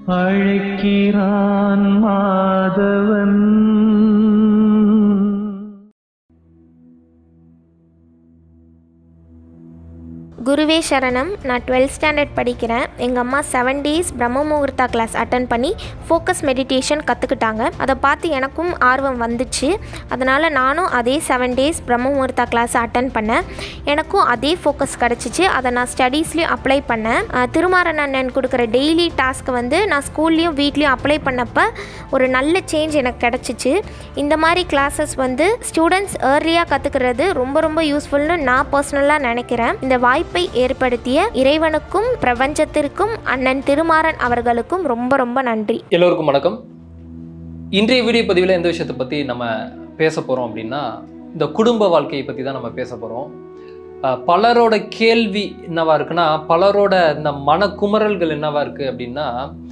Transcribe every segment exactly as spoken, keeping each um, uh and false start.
அழைக்கிறான் மாதவன். குருவே சரணம். நான் டுவெல்த் ஸ்டாண்டர்ட் படிக்கிறேன். எங்கள் அம்மா செவன் டேஸ் பிரம்ம முகூர்த்தா கிளாஸ் அட்டன் பண்ணி ஃபோக்கஸ் மெடிடேஷன் கற்றுக்கிட்டாங்க. அதை பார்த்து எனக்கும் ஆர்வம் வந்துச்சு. அதனால் நானும் அதே செவன் டேஸ் பிரம்ம முகூர்த்தா கிளாஸ் அட்டன் பண்ணேன். எனக்கும் அதே ஃபோக்கஸ் கிடச்சிச்சு. அதை நான் ஸ்டடீஸ்லேயும் அப்ளை பண்ணேன். திருமாறன் அண்ணன் கொடுக்குற டெய்லி டாஸ்க்கை வந்து நான் ஸ்கூல்லேயும் வீட்லேயும் அப்ளை பண்ணப்போ ஒரு நல்ல சேஞ்ச் எனக்கு கிடச்சிச்சு. இந்த மாதிரி கிளாஸஸ் வந்து ஸ்டூடெண்ட்ஸ் ஏர்லியாக கற்றுக்கிறது ரொம்ப ரொம்ப யூஸ்ஃபுல்னு நான் பர்சனலாக நினைக்கிறேன். இந்த வாய்ப்பு ஏற்படுத்திய இறைவனுக்கும் பிரபஞ்சத்திற்கும் அண்ணன் திருமாறன் அவர்களுக்கும் ரொம்ப ரொம்ப நன்றி. எல்லோருக்கும் வணக்கம். இன்றைய வீடியோ பதிவில் எந்த விஷயத்தை பற்றி நம்ம பேச போகிறோம் அப்படின்னா, இந்த குடும்ப வாழ்க்கையை பற்றி தான் நம்ம பேச போகிறோம். பலரோட கேள்வி என்னவா இருக்குன்னா, பலரோட இந்த மனக்குமரல்கள் என்னவா இருக்குது அப்படின்னா,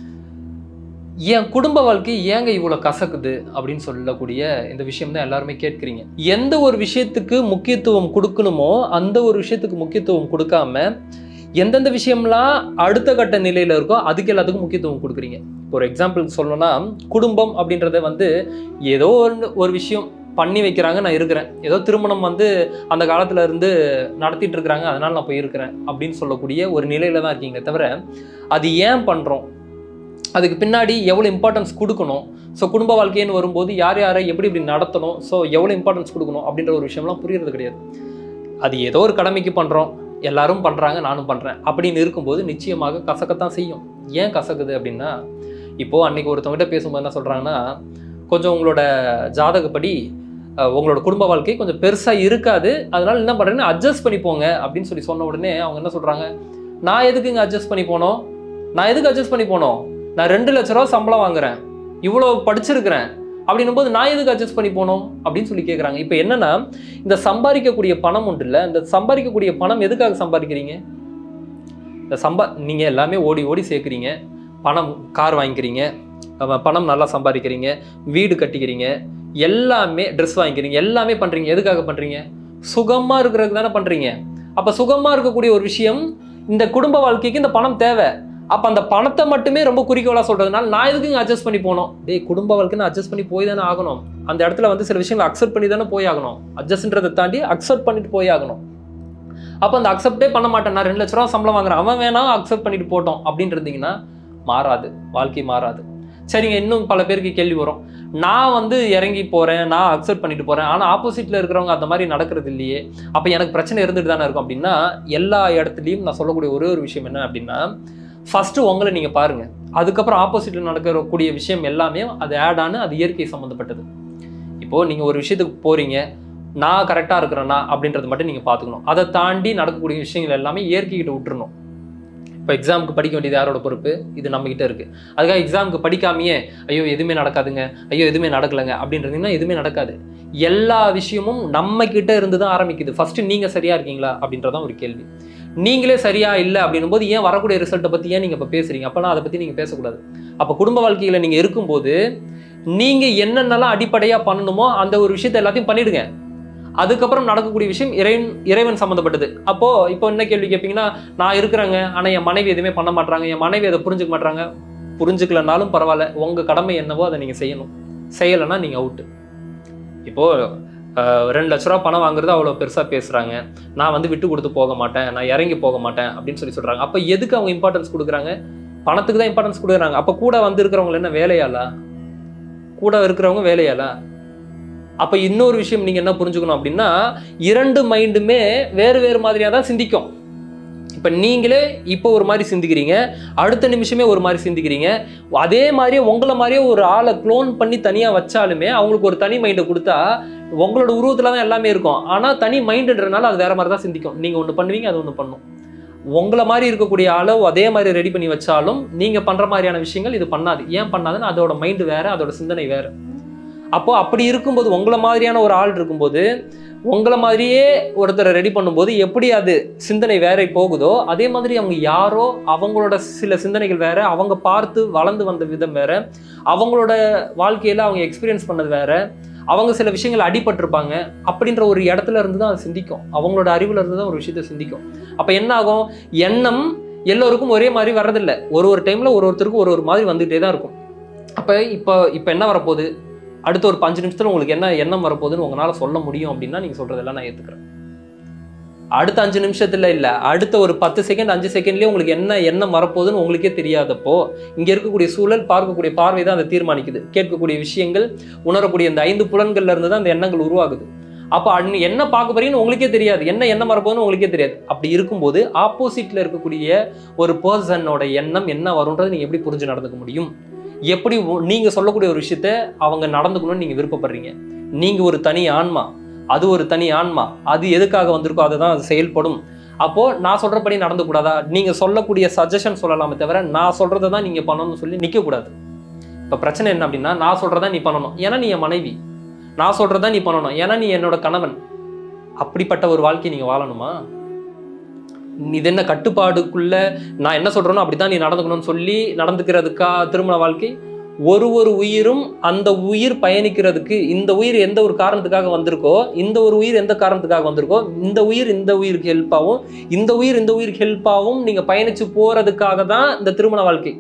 என் குடும்ப வாழ்க்கை ஏங்க இவ்வளோ கசக்குது அப்படின்னு சொல்லக்கூடிய இந்த விஷயம் தான் எல்லாருமே கேட்குறீங்க. எந்த ஒரு விஷயத்துக்கு முக்கியத்துவம் கொடுக்கணுமோ அந்த ஒரு விஷயத்துக்கு முக்கியத்துவம் கொடுக்காம எந்தெந்த விஷயம்லாம் அடுத்த கட்ட நிலையில் இருக்கோ அதுக்கு எல்லாத்துக்கும் முக்கியத்துவம் கொடுக்குறீங்க. ஒரு எக்ஸாம்பிள் சொல்லணும்னா, குடும்பம் அப்படின்றத வந்து ஏதோ ஒரு ஒரு விஷயம் பண்ணி வைக்கிறாங்க, நான் இருக்கிறேன். ஏதோ திருமணம் வந்து அந்த காலத்தில் இருந்து நடத்திட்டு இருக்கிறாங்க, அதனால் நான் போய் இருக்கிறேன் அப்படின்னு சொல்லக்கூடிய ஒரு நிலையில தான் இருக்கீங்க. தவிர அது ஏன் பண்ணுறோம், அதுக்கு பின்னாடி எவ்வளோ இம்பார்ட்டன்ஸ் கொடுக்கணும், ஸோ குடும்ப வாழ்க்கைன்னு வரும்போது யார் யாரை எப்படி இப்படி நடத்தணும், ஸோ எவ்வளோ இம்பார்ட்டன்ஸ் கொடுக்கணும் அப்படின்ற ஒரு விஷயம்லாம் புரியுறது கிடையாது. அது ஏதோ ஒரு கடமைக்கு பண்ணுறோம், எல்லாரும் பண்ணுறாங்க, நானும் பண்ணுறேன் அப்படின்னு இருக்கும்போது நிச்சயமாக கசக்கத்தான் செய்யும். ஏன் கசக்குது அப்படின்னா, இப்போது அன்றைக்கி ஒருத்தவங்ககிட்ட பேசும்போது என்ன சொல்கிறாங்கன்னா, கொஞ்சம் உங்களோட ஜாதகப்படி உங்களோட குடும்ப வாழ்க்கை கொஞ்சம் பெருசாக இருக்காது, அதனால் என்ன பண்ணுறேன்னு அட்ஜஸ்ட் பண்ணி போங்க அப்படின்னு சொல்லி சொன்ன உடனே அவங்க என்ன சொல்கிறாங்க, நான் எதுக்கு இங்கே அட்ஜஸ்ட் பண்ணி போனோம், நான் எதுக்கு அட்ஜஸ்ட் பண்ணி போனோம், நான் ரெண்டு லட்ச ரூபா சம்பளம் வாங்குறேன், இவ்வளோ படிச்சிருக்கிறேன் அப்படின்னும் போது நான் எதுக்கு அட்ஜஸ்ட் பண்ணி போனோம் அப்படின்னு சொல்லி கேட்குறாங்க. இப்போ என்னன்னா, இந்த சம்பாதிக்கக்கூடிய பணம் உண்டு இல்லை, இந்த சம்பாதிக்கக்கூடிய பணம் எதுக்காக சம்பாதிக்கிறீங்க? இந்த சம்பா நீங்கள் எல்லாமே ஓடி ஓடி சேர்க்குறீங்க, பணம் கார் வாங்கிக்கிறீங்க, பணம் நல்லா சம்பாதிக்கிறீங்க, வீடு கட்டிக்கிறீங்க, எல்லாமே ட்ரெஸ் வாங்கிக்கிறீங்க, எல்லாமே பண்ணுறீங்க. எதுக்காக பண்ணுறீங்க? சுகமாக இருக்கிறதுக்கு தானே பண்ணுறீங்க. அப்போ சுகமாக இருக்கக்கூடிய ஒரு விஷயம், இந்த குடும்ப வாழ்க்கைக்கு இந்த பணம் தேவை. அப்போ அந்த பணத்தை மட்டுமே ரொம்ப குறிக்கோளாக சொல்கிறதுனால நான் எதுக்கு இங்கே அட்ஜஸ்ட் பண்ணி போனோம்? டே, குடும்ப வாழ்க்கைன்னு அட்ஜஸ்ட் பண்ணி போய் தானே ஆகணும். அந்த இடத்துல வந்து சில விஷயங்களை அக்செப்ட் பண்ணி தானே போய் ஆகணும். அட்ஜஸ்ட்ன்றதை தாண்டி அக்செப்ட் பண்ணிட்டு போய் ஆகணும். அப்போ அந்த அக்செப்டே பண்ண மாட்டேன், நான் ரெண்டு லட்ச ரூபா சம்பளம் வாங்குறேன், அவன் வேணா அக்செப்ட் பண்ணிட்டு போட்டோம் அப்படின்னு இருந்தீங்கன்னா மாறாது, வாழ்க்கை மாறாது. சரிங்க, இன்னும் பல பேருக்கு கேள்வி வரும், நான் வந்து இறங்கி போகிறேன், நான் அக்செப்ட் பண்ணிட்டு போகிறேன், ஆனால் ஆப்போசிட்டில் இருக்கிறவங்க அந்த மாதிரி நடக்கிறது இல்லையே, அப்போ எனக்கு பிரச்சனை இருந்துட்டு தானே இருக்கும் அப்படின்னா, எல்லா இடத்துலையும் நான் சொல்லக்கூடிய ஒரே ஒரு விஷயம் என்ன அப்படின்னா, ஃபஸ்ட்டு உங்களை நீங்கள் பாருங்கள், அதுக்கப்புறம் ஆப்போசிட்டில் நடக்கக்கூடிய விஷயம் எல்லாமே அது ஆட் ஆனு, அது இயற்கை சம்மந்தப்பட்டது. இப்போது நீங்கள் ஒரு விஷயத்துக்கு போகிறீங்க, நான் கரெக்டாக இருக்கிறேன்னா அப்படின்றது மட்டும் நீங்கள் பார்த்துக்கணும். அதை தாண்டி நடக்கக்கூடிய விஷயங்கள் எல்லாமே இயற்கைக்கிட்ட விட்டுறணும். இப்போ எக்ஸாமுக்கு படிக்க வேண்டியது யாரோட பொறுப்பு? இது நம்மகிட்ட இருக்குது. அதுக்காக எக்ஸாமுக்கு படிக்காமையே ஐயோ எதுவுமே நடக்காதுங்க, ஐயோ எதுவுமே நடக்கலைங்க அப்படின்றதுன்னா எதுவுமே நடக்காது. எல்லா விஷயமும் நம்ம கிட்ட இருந்து தான் ஆரம்பிக்குது. ஃபஸ்ட்டு நீங்கள் சரியாக இருக்கீங்களா அப்படின்றதான் ஒரு கேள்வி. நீங்களே சரியா இல்லை அப்படின்னும் போது ஏன் வரக்கூடிய ரிசல்ட்டை பற்றி ஏன் நீங்கள் இப்போ பேசுகிறீங்க? அப்போனா அதை பற்றி நீங்கள் பேசக்கூடாது. அப்போ குடும்ப வாழ்க்கையில் நீங்கள் இருக்கும்போது நீங்கள் என்னென்னலாம் அடிப்படையாக பண்ணணுமோ அந்த ஒரு விஷயத்தை எல்லாத்தையும் பண்ணிவிடுங்க. அதுக்கப்புறம் நடக்கக்கூடிய விஷயம் இறைவன் இறைவன் சம்மந்தப்பட்டது. அப்போது இப்போ என்ன கேள்வி கேட்பீங்கன்னா, நான் இருக்கிறேங்க, ஆனால் என் மனைவி எதுவுமே பண்ண மாட்டாங்க, என் மனைவி அதை புரிஞ்சுக்க மாட்டாங்க. புரிஞ்சுக்கலனாலும் பரவாயில்ல, உங்கள் கடமை என்னவோ அதை நீங்கள் செய்யணும். செய்யலைன்னா நீங்கள் அவுட்டு. இப்போது ரெண்டு லட்ச ரூபா பணம் வாங்குறது அவ்வளோ பெருசாக பேசுகிறாங்க, நான் வந்து விட்டு கொடுத்து போக மாட்டேன், நான் இறங்கி போக மாட்டேன் அப்படின்னு சொல்லி சொல்கிறாங்க. அப்போ எதுக்கு அவங்க இம்பார்ட்டன்ஸ் கொடுக்குறாங்க? பணத்துக்கு தான் இம்பார்ட்டன்ஸ் கொடுக்குறாங்க. அப்போ கூட வந்து இருக்கிறவங்க என்ன வேலையாளா? கூட இருக்கிறவங்க வேலையாளா? அப்போ இன்னொரு விஷயம் நீங்கள் என்ன புரிஞ்சுக்கணும் அப்படின்னா, இரண்டு மைண்டுமே வேறு வேறு மாதிரியாக தான் சிந்திக்கும். இப்போ நீங்களே இப்போ ஒரு மாதிரி சிந்திக்கிறீங்க, அடுத்த நிமிஷமே ஒரு மாதிரி சிந்திக்கிறீங்க. அதே மாதிரியே உங்களை மாதிரியே ஒரு ஆளை க்ளோன் பண்ணி தனியாக வச்சாலுமே அவங்களுக்கு ஒரு தனி மைண்டை கொடுத்தா உங்களோட உருவத்தில் தான் எல்லாமே இருக்கும். ஆனால் தனி மைண்டுன்றதுனால அது வேறு மாதிரி தான் சிந்திக்கும். நீங்கள் ஒன்று பண்ணுவீங்க, அது ஒன்று பண்ணும். உங்களை மாதிரி இருக்கக்கூடிய ஆளோ அதே மாதிரி ரெடி பண்ணி வச்சாலும் நீங்கள் பண்ணுற மாதிரியான விஷயங்கள் இது பண்ணாது. ஏன் பண்ணாதுன்னு அதோட மைண்டு வேறு, அதோட சிந்தனை வேறு. அப்போது அப்படி இருக்கும்போது உங்களை மாதிரியான ஒரு ஆள் இருக்கும்போது உங்களை மாதிரியே ஒருத்தரை ரெடி பண்ணும்போது எப்படி அது சிந்தனை வேற போகுதோ அதே மாதிரி அவங்க யாரோ அவங்களோட சில சிந்தனைகள் வேற, அவங்க பார்த்து வளர்ந்து வந்த விதம் வேற, அவங்களோட வாழ்க்கையில் அவங்க எக்ஸ்பீரியன்ஸ் பண்ணது வேற, அவங்க சில விஷயங்கள் அடிபட்டிருப்பாங்க. அப்படின்ற ஒரு இடத்துல இருந்து தான் அது சிந்திக்கும். அவங்களோட அறிவுல இருந்து தான் ஒரு விஷயத்தை சிந்திக்கும். அப்போ என்ன ஆகும்? எண்ணம் எல்லோருக்கும் ஒரே மாதிரி வர்றதில்லை. ஒரு ஒரு டைமில் ஒரு ஒருத்தருக்கும் ஒரு ஒரு மாதிரி வந்துகிட்டே தான் இருக்கும். அப்போ இப்போ இப்போ என்ன வரப்போகுது, அடுத்த ஒரு அஞ்சு நிமிஷத்தில் உங்களுக்கு என்ன எண்ணம் வரப்போகுதுன்னு உங்களால் சொல்ல முடியும் அப்படின்னா நீங்கள் சொல்கிறதெல்லாம் நான் ஏற்றுக்கிறேன். அடுத்த அஞ்சு நிமிஷத்தில் இல்லை, அடுத்த ஒரு பத்து செகண்ட் அஞ்சு செகண்ட்லேயே உங்களுக்கு என்ன எண்ணம் வரப்போகுதுன்னு உங்களுக்கே தெரியாதப்போ இங்கே இருக்கக்கூடிய சூழல், பார்க்கக்கூடிய பார்வை தான் அதை தீர்மானிக்குது. கேட்கக்கூடிய விஷயங்கள், உணரக்கூடிய இந்த ஐந்து புலன்கள்ல இருந்து தான் அந்த எண்ணங்கள் உருவாகுது. அப்போ அன் என்ன பார்க்க போறீங்கன்னு உங்களுக்கே தெரியாது, என்ன எண்ணம் வரப்போகுதுன்னு உங்களுக்கே தெரியாது. அப்படி இருக்கும்போது ஆப்போசிட்ல இருக்கக்கூடிய ஒரு பர்சனோட எண்ணம் என்ன வரும்ன்றது நீங்கள் எப்படி புரிஞ்சு நடந்துக்க முடியும்? எப்படி நீங்கள் சொல்லக்கூடிய ஒரு விஷயத்த அவங்க நடந்துக்கணும்னு நீங்கள் விருப்பப்படுறீங்க? நீங்கள் ஒரு தனி ஆன்மா, அது ஒரு தனி ஆன்மா, அது எதுக்காக வந்திருக்கோ அதை தான் அது செயல்படும். அப்போது நான் சொல்கிறபடி நடந்துக்கூடாதா? நீங்கள் சொல்லக்கூடிய சஜஷன் சொல்லலாமே தவிர நான் சொல்கிறத தான் நீங்கள் பண்ணணும்னு சொல்லி நிற்கக்கூடாது. இப்போ பிரச்சனை என்ன அப்படின்னா, நான் சொல்கிறதா நீ பண்ணணும் ஏன்னா நீ என் மனைவி, நான் சொல்கிறதா நீ பண்ணணும் ஏன்னா நீ என்னோட கணவன். அப்படிப்பட்ட ஒரு வாழ்க்கையை நீங்கள் வாழணுமா? இது என்ன கட்டுப்பாடுக்குள்ள நான் என்ன சொல்கிறேனோ அப்படி தான் நீ நடந்துக்கணும்னு சொல்லி நடந்துக்கிறதுக்கா திருமண வாழ்க்கை? ஒரு ஒரு உயிரும் அந்த உயிர் பயணிக்கிறதுக்கு, இந்த உயிர் எந்த ஒரு காரணத்துக்காக வந்திருக்கோ, இந்த ஒரு உயிர் எந்த காரணத்துக்காக வந்திருக்கோ, இந்த உயிர் இந்த உயிருக்கு ஹெல்ப்பாகவும், இந்த உயிர் இந்த உயிருக்கு ஹெல்ப்பாகவும் நீங்கள் பயணித்து போகிறதுக்காக தான் இந்த திருமண வாழ்க்கை.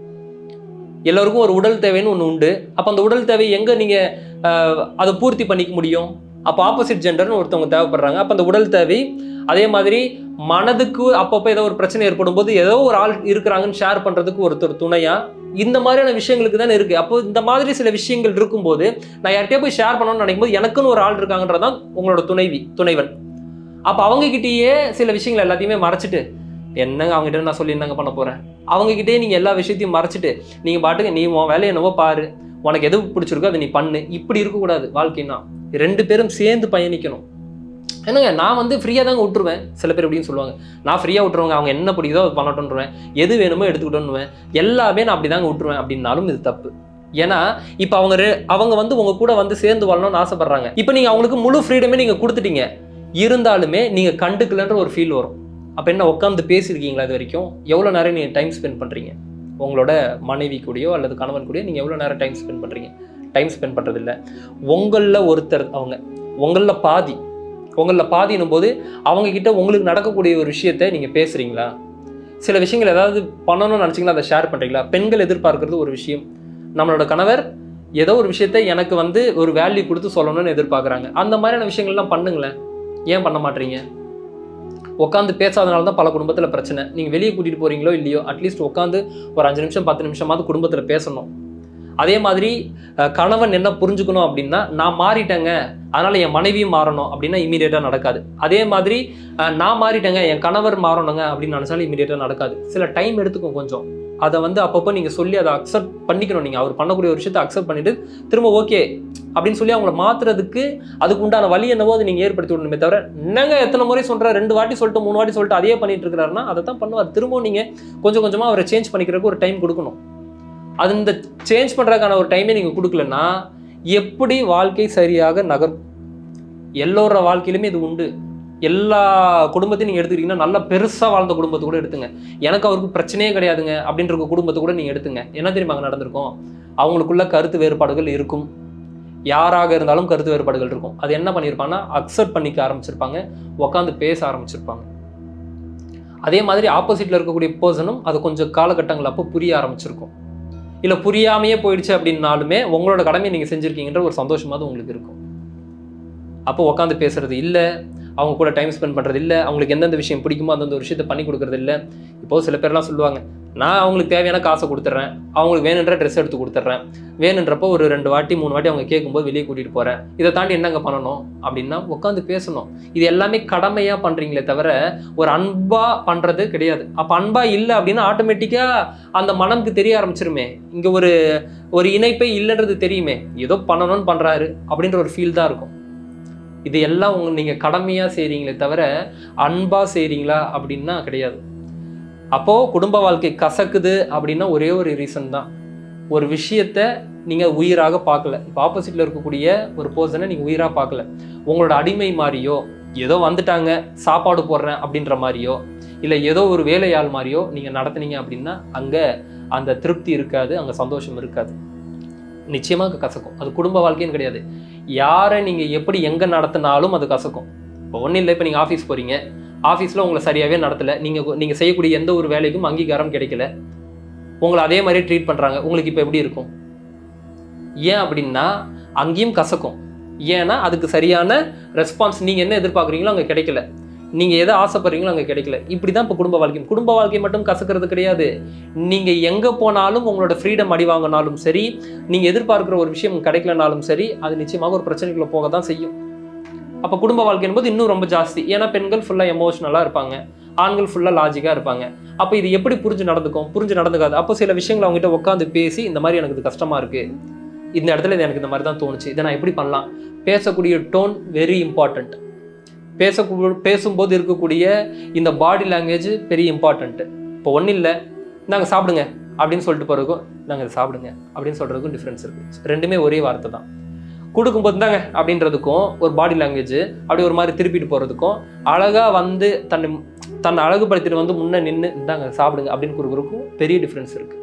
எல்லோருக்கும் ஒரு உடல் தேவைன்னு ஒன்று உண்டு. அப்போ அந்த உடல் தேவை எங்கே நீங்கள் அதை பூர்த்தி பண்ணிக்க முடியும்? அப்போ ஆப்போசிட் ஜெண்டர்னு ஒருத்தவங்க தேவைப்படுறாங்க. அப்போ அந்த உடல் தேவை, அதே மாதிரி மனதுக்கு அப்பப்போ ஏதோ ஒரு பிரச்சனை ஏற்படும் போது ஏதோ ஒரு ஆள் இருக்கிறாங்கன்னு ஷேர் பண்ணுறதுக்கு ஒருத்தர் துணையா, இந்த மாதிரியான விஷயங்களுக்கு தானே இருக்குது. அப்போ இந்த மாதிரி சில விஷயங்கள் இருக்கும்போது நான் யார்கிட்டயே போய் ஷேர் பண்ணணும்னு நினைக்கும் போது எனக்குன்னு ஒரு ஆள் இருக்காங்கன்றதான் உங்களோட துணைவி துணைவன். அப்போ அவங்ககிட்டயே சில விஷயங்கள் எல்லாத்தையுமே மறைச்சிட்டு, என்னங்க அவங்ககிட்ட நான் சொல்லி என்னங்க பண்ண போகிறேன், அவங்ககிட்டே நீங்கள் எல்லா விஷயத்தையும் மறைச்சிட்டு நீங்கள் பாட்டுக்கு நீ உன் வேலையை என்னவோ பாரு, உனக்கு எது பிடிச்சிருக்கோ அதை நீ பண்ணு. இப்படி இருக்கக்கூடாது. வாழ்க்கைன்னா ரெண்டு பேரும் சேர்ந்து பயணிக்கணும். என்னங்க நான் வந்து ஃப்ரீயாக தாங்க விட்டுருவேன். சில பேர் எப்படின்னு சொல்லுவாங்க, நான் ஃப்ரீயாக விட்டுருவாங்க, அவங்க என்ன பிடிக்குதோ அது பண்ணட்டும்ன்றுவேன், எது வேணுமோ எடுத்துக்கிட்டோன்னுவேன், எல்லாமே நான் அப்படி தாங்க விட்டுருவேன் அப்படின்னாலும் இது தப்பு. ஏன்னா இப்போ அவங்க அவங்க வந்து உங்க கூட வந்து சேர்ந்து வாழணும்னு ஆசைப்படுறாங்க. இப்போ நீங்கள் அவங்களுக்கு முழு ஃப்ரீடமே நீங்கள் கொடுத்துட்டீங்க, இருந்தாலுமே நீங்கள் கண்டுக்கலன்ற ஒரு ஃபீல் வரும். அப்போ என்ன உட்காந்து பேசியிருக்கீங்களா இது வரைக்கும்? எவ்வளோ நேரம் நீங்கள் டைம் ஸ்பெண்ட் பண்ணுறீங்க உங்களோட மனைவி கூடயோ அல்லது கணவன் கூடயோ? நீங்கள் எவ்வளோ நேரம் டைம் ஸ்பெண்ட் பண்ணுறீங்க? டைம் ஸ்பெண்ட் பண்ணுறதில்ல. உங்களில் ஒருத்தர், அவங்க உங்களில் பாதி, உங்களில் பாதினும் போது அவங்கக்கிட்ட உங்களுக்கு நடக்கக்கூடிய ஒரு விஷயத்தை நீங்கள் பேசுகிறீங்களா? சில விஷயங்கள் ஏதாவது பண்ணணும்னு நினச்சிங்களா, அதை ஷேர் பண்ணுறீங்களா? பெண்கள் எதிர்பார்க்கறது ஒரு விஷயம், நம்மளோட கணவர் ஏதோ ஒரு விஷயத்தை எனக்கு வந்து ஒரு வேல்யூ கொடுத்து சொல்லணும்னு எதிர்பார்க்குறாங்க. அந்த மாதிரியான விஷயங்கள்லாம் பண்ணுங்களேன். ஏன் பண்ண மாட்டீங்க? உட்காந்து பேசாதனால தான் பல குடும்பத்தில் பிரச்சனை. நீங்கள் வெளியே கூட்டிகிட்டு போகிறீங்களோ இல்லையோ, அட்லீஸ்ட் உட்காந்து ஒரு அஞ்சு நிமிஷம் பத்து நிமிஷமாவது குடும்பத்தில் பேசணும். அதே மாதிரி கணவன் என்ன புரிஞ்சுக்கணும் அப்படின்னா, நான் மாறிட்டேங்க அதனால் என் மனைவியும் மாறணும் அப்படின்னா இமீடியட்டாக நடக்காது. அதே மாதிரி நான் மாறிட்டேங்க என் கணவர் மாறணுங்க அப்படின்னு நினச்சாலும் இமீடியட்டாக நடக்காது. சில டைம் எடுத்துக்கும் கொஞ்சம். அதை வந்து அப்பப்போ நீங்கள் சொல்லி அதை அக்செப்ட் பண்ணிக்கணும். நீங்கள் அவர் பண்ணக்கூடிய ஒரு விஷயத்தை அக்செப்ட் பண்ணிவிட்டு திரும்ப ஓகே அப்படின்னு சொல்லி அவங்கள மாற்றுறதுக்கு அதுக்கு உண்டான வழி என்னவோ அதை நீங்கள் ஏற்படுத்தி விடணுமே தவிர, என்னங்க எத்தனை முறை சொல்கிறேன், ரெண்டு வாட்டி சொல்லிட்டு மூணு வாட்டி சொல்லிட்டு அதே பண்ணிட்டு இருக்கிறாருன்னா அதை தான் பண்ணுவார். திரும்பவும் நீங்கள் கொஞ்சம் கொஞ்சமாக அவரை சேஞ்ச் பண்ணிக்கிறதுக்கு ஒரு டைம் கொடுக்கணும். அது இந்த சேஞ்ச் பண்ணுறதுக்கான ஒரு டைமே நீங்கள் கொடுக்கலன்னா எப்படி வாழ்க்கை சரியாக நகரும்? எல்லோர வாழ்க்கையிலுமே இது உண்டு. எல்லா குடும்பத்தையும் நீங்கள் எடுத்துக்கிட்டீங்கன்னா, நல்லா பெருசாக வாழ்ந்த குடும்பத்தை கூட எடுத்துங்க, எனக்கு அவருக்கு பிரச்சனையே கிடையாதுங்க அப்படின்ற குடும்பத்தை கூட நீங்கள் எடுத்துங்க. என்ன தெரியுமா அங்கே நடந்திருக்கும்? அவங்களுக்குள்ள கருத்து வேறுபாடுகள் இருக்கும். யாராக இருந்தாலும் கருத்து வேறுபாடுகள் இருக்கும். அது என்ன பண்ணியிருப்பாங்கன்னா அக்செப்ட் பண்ணிக்க ஆரம்பிச்சிருப்பாங்க, உட்காந்து பேச ஆரம்பிச்சிருப்பாங்க. அதே மாதிரி ஆப்போசிட்டில் இருக்கக்கூடிய பர்சனும் அது கொஞ்சம் காலகட்டங்கள் அப்போ புரிய ஆரம்பிச்சிருக்கும். இல்லை புரியாமையே போயிடுச்சு அப்படின்னாலுமே உங்களோட கடமையை நீங்கள் செஞ்சுருக்கீங்கன்ற ஒரு சந்தோஷமாவது உங்களுக்கு இருக்கும். அப்போ உட்காந்து பேசுறது இல்லை, அவங்க கூட டைம் ஸ்பெண்ட் பண்ணுறது இல்லை, அவங்களுக்கு எந்தெந்த விஷயம் பிடிக்குமோ அந்தந்த ஒரு விஷயத்தை பண்ணி கொடுக்குறது இல்லை. இப்போது சில பேர்லாம் சொல்லுவாங்க, நான் அவங்களுக்கு தேவையான காசை கொடுத்துட்றேன், அவங்களுக்கு வேணுன்ற ட்ரெஸ் எடுத்து கொடுத்துட்றேன், வேணுன்றப்போ ஒரு ரெண்டு வாட்டி மூணு வாட்டி அவங்க கேட்கும்போது வெளியே கூட்டிகிட்டு போகிறேன், இதை தாண்டி என்னங்க பண்ணணும் அப்படின்னா உட்காந்து பேசணும். இது எல்லாமே கடமையாக பண்ணுறீங்களே தவிர ஒரு அன்பாக பண்ணுறது கிடையாது. அப்போ அன்பாக இல்லை அப்படின்னா ஆட்டோமேட்டிக்காக அந்த மனம்க்கு தெரிய ஆரம்பிச்சிருமே, இங்கே ஒரு ஒரு இணைப்பை இல்லைன்றது தெரியுமே, ஏதோ பண்ணணும்னு பண்ணுறாரு அப்படின்ற ஒரு ஃபீல் தான் இருக்கும். இது எல்லாம் உங்க நீங்கள் கடமையாக செய்கிறீங்களே தவிர அன்பாக செய்கிறீங்களா அப்படின்னா கிடையாது. அப்போது குடும்ப வாழ்க்கை கசக்குது அப்படின்னா ஒரே ஒரு ரீசன் தான், ஒரு விஷயத்தை நீங்கள் உயிராக பார்க்கல. இப்போ ஆப்போசிட்டில் இருக்கக்கூடிய ஒரு பர்சனை நீங்கள் உயிராக பார்க்கல, உங்களோட அடிமை மாதிரியோ, ஏதோ வந்துட்டாங்க சாப்பாடு போடுறேன் அப்படின்ற மாதிரியோ, இல்லை ஏதோ ஒரு வேலையாள் மாதிரியோ நீங்கள் நடத்துனீங்க அப்படின்னா அங்கே அந்த திருப்தி இருக்காது, அங்கே சந்தோஷம் இருக்காது. நிச்சயமாக கசக்கும். அது குடும்ப வாழ்க்கைன்னு கிடையாது, யாரை நீங்கள் எப்படி எங்கே நடத்தினாலும் அது கசக்கும். இப்போ ஒன்றும் இல்லை, இப்போ நீங்கள் ஆஃபீஸ் போகிறீங்க, ஆஃபீஸில் உங்களை சரியாகவே நடத்தலை, நீங்கள் நீங்கள் செய்யக்கூடிய எந்த ஒரு வேலைக்கும் அங்கீகாரம் கிடைக்கல, உங்களை அதே மாதிரி ட்ரீட் பண்ணுறாங்க, உங்களுக்கு இப்போ எப்படி இருக்கும்? ஏன் அப்படின்னா அங்கேயும் கசக்கும். ஏன்னா அதுக்கு சரியான ரெஸ்பான்ஸ் நீங்கள் என்ன எதிர்பார்க்குறீங்களோ அங்கே கிடைக்கல, நீங்கள் எதை ஆசைப்படுறீங்களோ அங்கே கிடைக்கல. இப்படி தான் இப்போ குடும்ப வாழ்க்கை. குடும்ப வாழ்க்கை மட்டும் கசக்கிறது கிடையாது, நீங்கள் எங்கே போனாலும் உங்களோட ஃப்ரீடம் அடி வாங்கினாலும் சரி, நீங்கள் எதிர்பார்க்குற ஒரு விஷயம் கிடைக்கலனாலும் சரி, அது நிச்சயமாக ஒரு பிரச்சனைக்குள்ளே போக தான் செய்யும். அப்போ குடும்ப வாழ்க்கை என்பது இன்னும் ரொம்ப ஜாஸ்தி. ஏன்னா பெண்கள் ஃபுல்லாக எமோஷ்னலாக இருப்பாங்க, ஆண்கள் ஃபுல்லாக லாஜிக்காக இருப்பாங்க. அப்போ இது எப்படி புரிஞ்சு நடந்துக்கும்? புரிஞ்சு நடந்துக்காது. அப்போ சில விஷயங்களை அவங்ககிட்ட உட்காந்து பேசி, இந்த மாதிரி எனக்கு இது கஷ்டமாக இருக்குது, இந்த இடத்துல இது எனக்கு இந்த மாதிரி தான் தோணுச்சு, இதை நான் எப்படி பண்ணலாம்? பேசக்கூடிய டோன் வெரி இம்பார்ட்டண்ட். பேச பேசும்போது இருக்கக்கூடிய இந்த பாடி லாங்குவேஜ் பெரிய இம்பார்ட்டண்ட்டு. இப்போ ஒன்றும் இல்லை, நாங்கள் சாப்பிடுங்க அப்படின்னு சொல்லிட்டு போகிறதுக்கும் நாங்கள் இதை சாப்பிடுங்க அப்படின்னு சொல்கிறதுக்கும் டிஃப்ரென்ஸ் இருக்குது. ரெண்டுமே ஒரே வார்த்தை தான். கொடுக்கும்போது தாங்க அப்படின்றதுக்கும் ஒரு பாடி லாங்குவேஜ் அப்படி ஒரு மாதிரி திருப்பிட்டு போகிறதுக்கும், அழகாக வந்து தன்னை தன்னை அழகுபடுத்திட்டு வந்து முன்னே நின்று இந்தாங்க சாப்பிடுங்க அப்படின்னு கொடுக்குறதுக்கும் பெரிய டிஃப்ரென்ஸ் இருக்குது.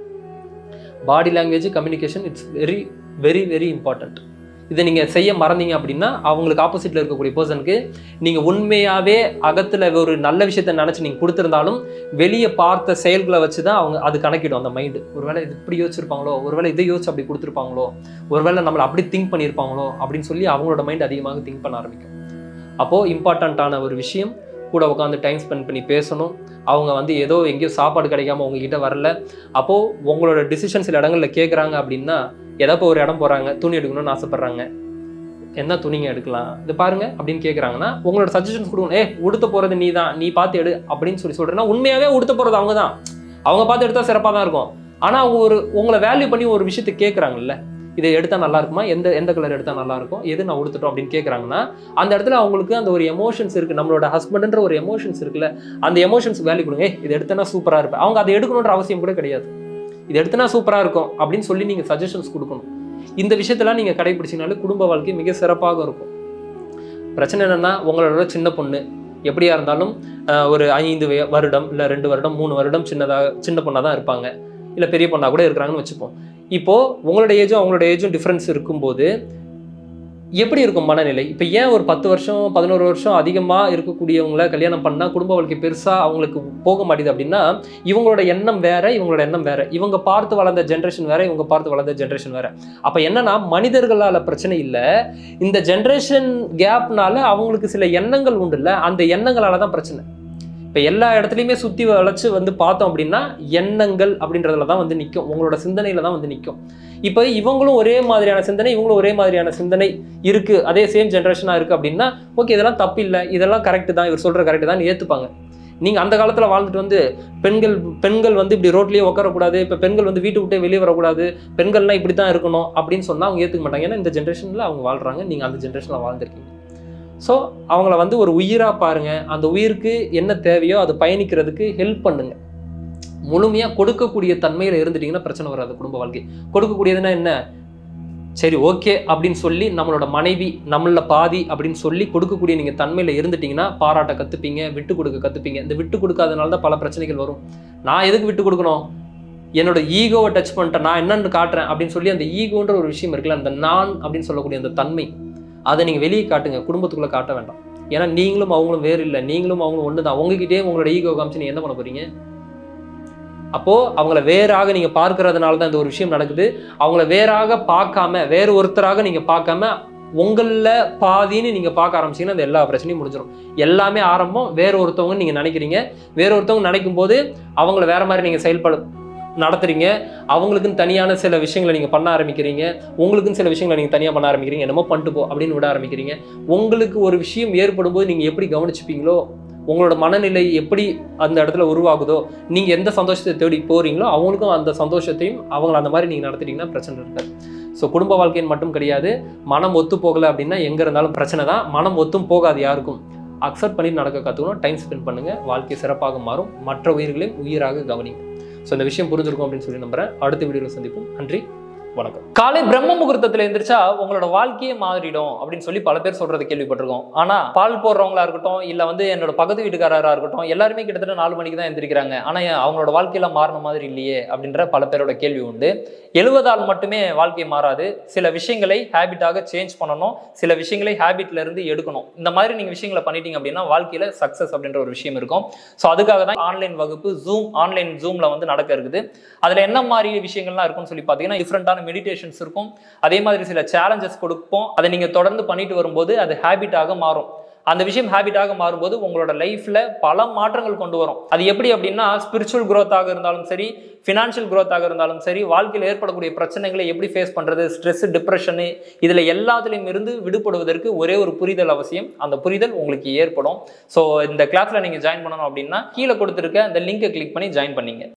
Body language communication it's very very very important. இதை நீங்கள் செய்ய மறந்தீங்க அப்படின்னா அவங்களுக்கு ஆப்போசிட்டில் இருக்கக்கூடிய பர்சனுக்கு நீங்கள் உண்மையாகவே அகத்தில் ஒரு நல்ல விஷயத்தை நினச்சி நீங்கள் கொடுத்துருந்தாலும் வெளியே பார்த்த செயல்களை வச்சு தான் அவங்க அது கணக்கிடும். அந்த மைண்டு ஒருவேளை இது இப்படி யோசிச்சிருப்பாங்களோ, ஒருவேளை இதை யோசிச்சு அப்படி கொடுத்துருப்பாங்களோ, ஒருவேளை நம்மளை அப்படி திங்க் பண்ணியிருப்பாங்களோ அப்படின்னு சொல்லி அவங்களோட மைண்ட் அதிகமாக திங்க் பண்ண ஆரம்பிக்கும். அப்போது இம்பார்ட்டண்ட்டான ஒரு விஷயம், கூட உட்காந்து டைம் ஸ்பெண்ட் பண்ணி பேசணும். அவங்க வந்து ஏதோ எங்கேயோ சாப்பாடு கிடைக்காம உங்ககிட்ட வரல, அப்போது உங்களோட டிசிஷன் சில இடங்களில் கேட்குறாங்க அப்படின்னா, ஏதாவது ஒரு இடம் போகிறாங்க, துணி எடுக்கணும்னு ஆசைப்பட்றாங்க, என்ன துணிங்க எடுக்கலாம் இது பாருங்க அப்படின்னு கேட்குறாங்கன்னா உங்களோட சஜஷன்ஸ் கொடுக்கணும். ஏ உடுத்த போகிறது நீ தான், நீ பார்த்து எடு அப்படின்னு சொல்லி சொல்கிறேன்னா உண்மையாகவே உடுத்த போகிறது அவங்க தான், அவங்க பார்த்து எடுத்தால் சிறப்பாக தான் இருக்கும். ஆனால் அவங்க ஒரு உங்களை வேல்யூ பண்ணி ஒரு விஷயத்தை கேட்குறாங்கல்ல, இதை எடுத்தால் நல்லா இருக்குமா, எந்த எந்த கலர் எடுத்தால் நல்லா இருக்கும், எது நான் உடுத்துட்டோம் அப்படின்னு கேட்குறாங்கன்னா அந்த இடத்துல அவங்களுக்கு அந்த ஒரு எமோஷன்ஸ் இருக்குது, நம்மளோட ஹஸ்பண்ட்ன்ற ஒரு எமோஷன்ஸ் இருக்குல்ல, அந்த எமோஷன்ஸ் வேல்யூ கொடுங்க. இதை எடுத்தனா சூப்பராக இருப்பேன், அவங்க அதை எடுக்கணுன்ற அவசியம் கூட கிடையாது, இது எடுத்தனா சூப்பராக இருக்கும் அப்படின்னு சொல்லி நீங்கள் சஜஷன்ஸ் கொடுக்கணும். இந்த விஷயத்தெல்லாம் நீங்கள் கடைபிடிச்சிங்கனாலே குடும்ப வாழ்க்கை மிக சிறப்பாக இருக்கும். பிரச்சனை என்னென்னா உங்களோட சின்ன பொண்ணு எப்படியா இருந்தாலும் ஒரு ஐந்து வருடம் இல்லை ரெண்டு வருடம் மூணு வருடம் சின்னதாக சின்ன பொண்ணாக தான் இருப்பாங்க, இல்லை பெரிய பொண்ணாக கூட இருக்கிறாங்கன்னு வச்சுப்போம். இப்போது உங்களோட ஏஜும் அவங்களோட ஏஜும் டிஃப்ரென்ஸ் இருக்கும்போது எப்படி இருக்கும் மனநிலை? இப்போ ஏன் ஒரு பத்து வருஷம் பதினோரு வருஷம் அதிகமாக இருக்கக்கூடியவங்கள கல்யாணம் பண்ணால் குடும்ப வாழ்க்கை பெருசாக அவங்களுக்கு போக மாட்டேது அப்படின்னா, இவங்களோட எண்ணம் வேற, இவங்களோட எண்ணம் வேற, இவங்க பார்த்து வளர்ந்த ஜென்ரேஷன் வேற, இவங்க பார்த்து வளர்ந்த ஜென்ரேஷன் வேற. அப்போ என்னன்னா மனிதர்களால் பிரச்சனை இல்லை, இந்த ஜென்ரேஷன் கேப்னால அவங்களுக்கு சில எண்ணங்கள் உண்டு இல்லை, அந்த எண்ணங்களால தான் பிரச்சனை. இப்போ எல்லா இடத்துலையுமே சுற்றி வளைச்சு வந்து பார்த்தோம் அப்படின்னா எண்ணங்கள் அப்படின்றதுல தான் வந்து நிற்கும், உங்களோட சிந்தனையில் தான் வந்து நிற்கும். இப்போ இவங்களும் ஒரே மாதிரியான சிந்தனை, இவங்களும் ஒரே மாதிரியான சிந்தனை இருக்குது, அதே சேம் ஜென்ரேஷனாக இருக்குது அப்படின்னா ஓகே இதெல்லாம் தப்பு இல்லை, இதெல்லாம் கரெக்டு தான், இவர் சொல்கிற கரெக்டு தான் ஏற்றுப்பாங்க. நீங்கள் அந்த காலத்தில் வாழ்ந்துட்டு வந்து பெண்கள் பெண்கள் வந்து இப்படி ரோட்லேயே உட்காரக்கூடாது, இப்போ பெண்கள் வந்து வீட்டு விட்டே வெளியே வரக்கூடாது, பெண்கள்லாம் இப்படி தான் இருக்கணும் அப்படின்னு சொன்னால் அவங்க ஏற்றுக்க மாட்டாங்க. ஏன்னா இந்த ஜென்ரேஷனில் அவங்க வாழ்கிறாங்க, நீங்கள் அந்த ஜென்ரேஷனில் வாழ்ந்துருக்கீங்க. ஸோ அவங்கள வந்து ஒரு உயிராக பாருங்கள், அந்த உயிருக்கு என்ன தேவையோ அது பயணிக்கிறதுக்கு ஹெல்ப் பண்ணுங்க. முழுமையாக கொடுக்கக்கூடிய தன்மையில் இருந்துட்டிங்கன்னா பிரச்சனை வராது குடும்ப வாழ்க்கை. கொடுக்கக்கூடியதுன்னா என்ன, சரி ஓகே அப்படின்னு சொல்லி நம்மளோட மனைவி நம்மள பாதி அப்படின்னு சொல்லி கொடுக்கக்கூடிய நீங்கள் தன்மையில் இருந்துட்டிங்கன்னா பாராட்ட கற்றுப்பீங்க, விட்டு கொடுக்க கற்றுப்பீங்க. இந்த விட்டு கொடுக்காதனால தான் பல பிரச்சனைகள் வரும். நான் எதுக்கு விட்டு கொடுக்கணும், என்னோட ஈகோவை டச் பண்ணிட்டேன், நான் என்னன்னு காட்டுறேன் அப்படின்னு சொல்லி அந்த ஈகோன்ற ஒரு விஷயம் இருக்குல்ல, அந்த நான் அப்படின்னு சொல்லக்கூடிய அந்த தன்மை, அதை நீங்கள் வெளியே காட்டுங்க, குடும்பத்துக்குள்ளே காட்ட வேண்டாம். ஏன்னா நீங்களும் அவங்களும் வேறு இல்லை, நீங்களும் அவங்களும் ஒன்று தான். உங்ககிட்டே உங்களோட ஈகோ காமிச்சு நீங்கள் என்ன பண்ண போகிறீங்க? அப்போது அவங்கள வேறாக நீங்கள் பார்க்கறதுனால தான் இந்த ஒரு விஷயம் நடக்குது. அவங்கள வேறாக பார்க்காம வேறு ஒருத்தராக நீங்கள் பார்க்காம உங்களில் பாதின்னு நீங்கள் பார்க்க ஆரம்பிச்சிங்கன்னா அந்த எல்லா பிரச்சனையும் முடிஞ்சிடும். எல்லாமே ஆரம்பம் வேறு ஒருத்தவங்க நீங்கள் நினைக்கிறீங்க, வேறு ஒருத்தவங்க நினைக்கும் போது அவங்கள வேறு மாதிரி நீங்கள் செயல்பட நடத்துறீங்க, அவங்களுக்குன்னு தனியான சில விஷயங்களை நீங்கள் பண்ண ஆரம்பிக்கிறீங்க, உங்களுக்குன்னு சில விஷயங்களை நீங்கள் தனியாக பண்ண ஆரம்பிக்கிறீங்க, என்னமோ பண்ணிட்டு போ அப்படின்னு விட ஆரம்பிக்கிறீங்க. உங்களுக்கு ஒரு விஷயம் ஏற்படும் போது நீங்கள் எப்படி கவனிச்சுப்பீங்களோ, உங்களோட மனநிலை எப்படி அந்த இடத்துல உருவாகுதோ, நீங்கள் எந்த சந்தோஷத்தை தேடி போகிறீங்களோ அவங்களுக்கும் அந்த சந்தோஷத்தையும் அவங்கள அந்த மாதிரி நீங்கள் நடத்திட்டீங்கன்னா பிரச்சனை இருக்காது. ஸோ குடும்ப வாழ்க்கைன்னு மட்டும் கிடையாது, மனம் ஒத்து போகலை அப்படின்னா எங்கே இருந்தாலும் பிரச்சனை தான். மனம் ஒத்தும் போகாது யாருக்கும். அக்செப்ட் பண்ணி நடக்க கற்றுக்கணும், டைம் ஸ்பெண்ட் பண்ணுங்கள், வாழ்க்கை சிறப்பாக மாறும், மற்ற உயிர்களையும் உயிராக கவனிங்க. ஸோ இந்த விஷயம் புரிஞ்சிருக்கும் அப்படின்னு சொல்லி நம்புகிறேன். அடுத்த வீடியோவில் சந்திப்போம். நன்றி. வணக்கம். காலை பிரம்ம முகூர்த்தத்துல எந்திரிச்சா உங்களோட வாழ்க்கையே மாறிடும் அப்படின்னு சொல்லி பல பேர் சொல்றது கேள்விப்பட்டிருக்கோம். ஆனா பால் போடுறவங்களா இருக்கட்டும், இல்ல வந்து என்னோட பக்கத்து வீட்டுக்காரரா இருக்கட்டும், எல்லாருமே கிட்டத்தட்ட நாலு மணிக்கு தான் எந்திரிக்கிறாங்க. ஆனா அவங்களோட வாழ்க்கையில மாறின மாதிரி இல்லையே அப்படின்ற பல பேரோட கேள்வி உண்டு. எழுவதால் மட்டுமே வாழ்க்கை மாறாது. சில விஷயங்களை ஹேபிட்டாக சேஞ்ச் பண்ணணும், சில விஷயங்களை ஹேபிட்ல இருந்து எடுக்கணும். இந்த மாதிரி நீங்க விஷயங்களை பண்ணிட்டீங்க அப்படின்னா வாழ்க்கையில சக்சஸ் அப்படின்ற ஒரு விஷயம் இருக்கும். ஸோ அதுக்காக தான் ஆன்லைன் வகுப்பு ஜூம் ஆன்லைன் ஜூம்ல வந்து நடக்க இருக்குது. அதுல என்ன மாதிரி விஷயங்கள்லாம் இருக்கும்னு சொல்லி பார்த்தீங்கன்னா டிஃப்ரெண்டான மெடிடேஷன்ஸ் இருக்கும். அதே மாதிரி சில சேலஞ்சஸ் கொடுப்போம். அதை நீங்க தொடர்ந்து பண்ணிட்டு வரும்போது அது ஹேபிட்டாக மாறும். அந்த விஷயம் ஹேபிட்டாக மாறும்போது உங்களோட லைஃப்ல பல மாற்றங்கள் கொண்டு வரும். அது எப்படி அப்படின்னா ஸ்பிரிச்சுவல் குரோத்தாக இருந்தாலும் சரி, ஃபினான்ஷியல் குரோத்தாக இருந்தாலும் சரி, வாழ்க்கையில் ஏற்படக்கூடிய பிரச்சனைகளை எப்படி ஃபேஸ் பண்றது, ஸ்ட்ரெஸ், டிப்ரெஷனு, இதுல எல்லாத்துலயும் இருந்து விடுபடுவதற்கு ஒரே ஒரு புரிதல் அவசியம். அந்த புரிதல் உங்களுக்கு ஏற்படும். ஸோ இந்த கிளாஸ்ல நீங்க ஜாயின் பண்ணணும் அப்படின்னா கீழே கொடுத்துருக்க அந்த லிங்கை கிளிக் பண்ணி ஜாயின் பண்ணீங்க.